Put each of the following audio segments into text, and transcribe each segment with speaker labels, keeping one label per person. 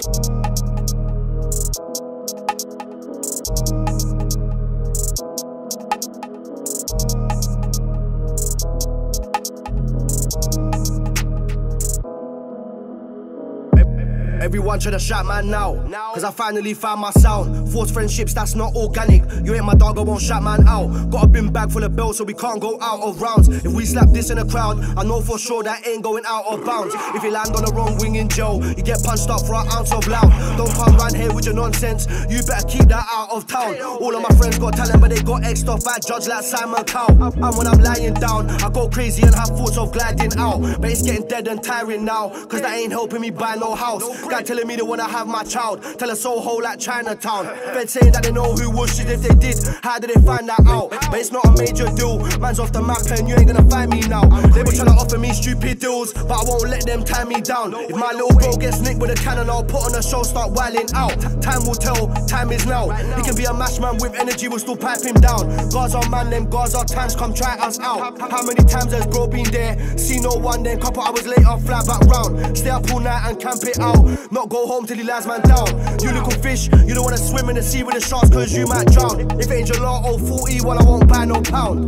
Speaker 1: Everyone tryna shout man now, cause I finally found my sound. Forced friendships, that's not organic. You ain't my dog, I won't shout man out. Got a bin bag full of bells so we can't go out of rounds. If we slap this in a crowd, I know for sure that ain't going out of bounds. If you land on the wrong wing in jail, you get punched up for an ounce of loud. Don't come round here with your nonsense, you better keep that out of town. All of my friends got talent but they got X'd off at judge like Simon Cowell. And when I'm lying down, I go crazy and have thoughts of gliding out. But it's getting dead and tiring now, cause that ain't helping me buy no house. Guy telling me they wanna have my child, tell a Soho like Chinatown. Fed saying that they know who was shit if they did, how did they find that out? But it's not a major deal, man's off the map and you ain't gonna find me now. They were trying to offer me stupid deals, but I won't let them tie me down. If my little bro gets nicked with a cannon, I'll put on a show, start wilding out. Time will tell, time is now. He can be a mash man with energy, we'll still pipe him down. Guards are man, them guards are times, come try us out. How many times has bro been there? See no one, then couple hours later, fly back round. Stay up all night and camp it out, not go home till he lies man down. You little fish, you don't wanna swim in the sea with the sharks cause you might drown. If it ain't gelato 40, well I won't buy no pound.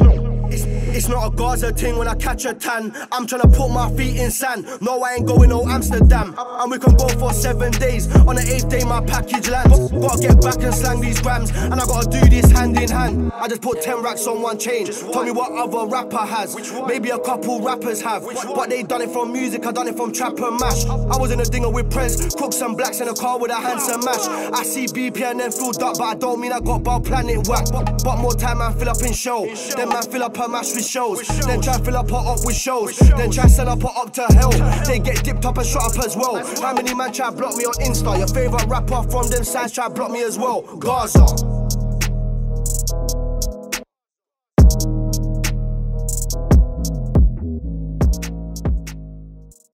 Speaker 1: It's not a Gaza thing when I catch a tan. I'm tryna put my feet in sand. No, I ain't going no Amsterdam. And we can go for 7 days. On the 8th day my package lands. Gotta get back and slang these grams, and I gotta do this hand in hand. I just put 10 racks on one chain. Tell me what other rapper has. Maybe a couple rappers have, but they done it from music, I done it from trap and mash. I was in a dinger with Prez, crooks and blacks in a car with a handsome mash. I see BP and then filled up, but I don't mean I got Bow Planet whack. But more time man fill up in show, then man fill up her mash with shows, then try fill up her up with shows, then try send up her up to hell. They get dipped up and shot up as well. How many man try block me on Insta? Your favourite rapper from them sides try block me as well. Gaza.